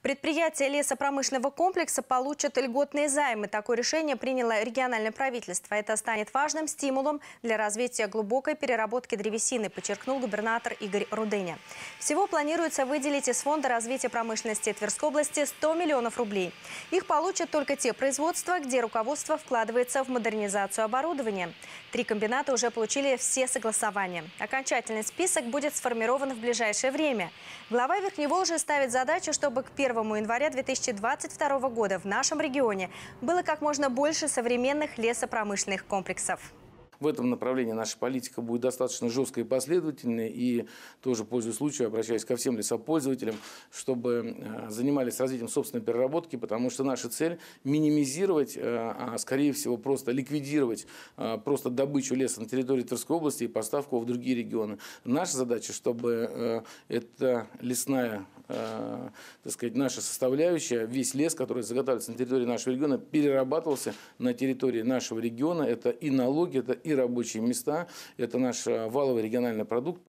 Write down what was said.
Предприятия лесопромышленного комплекса получат льготные займы. Такое решение приняло региональное правительство. Это станет важным стимулом для развития глубокой переработки древесины, подчеркнул губернатор Игорь Руденя. Всего планируется выделить из Фонда развития промышленности Тверской области 100 миллионов рублей. Их получат только те производства, где руководство вкладывается в модернизацию оборудования. 3 комбината уже получили все согласования. Окончательный список будет сформирован в ближайшее время. Глава Верхневолжья ставит задачу, чтобы к 1 января 2022 года в нашем регионе было как можно больше современных лесопромышленных комплексов. В этом направлении наша политика будет достаточно жесткой и последовательной. И тоже, пользуясь случаем, обращаюсь ко всем лесопользователям, чтобы занимались развитием собственной переработки, потому что наша цель – минимизировать, а скорее всего просто ликвидировать просто добычу леса на территории Тверской области и поставку его в другие регионы. Наша задача, чтобы эта лесная, так сказать, наша составляющая, весь лес, который заготавливается на территории нашего региона, перерабатывался на территории нашего региона. Это и налоги, это и рабочие места, это наш валовый региональный продукт.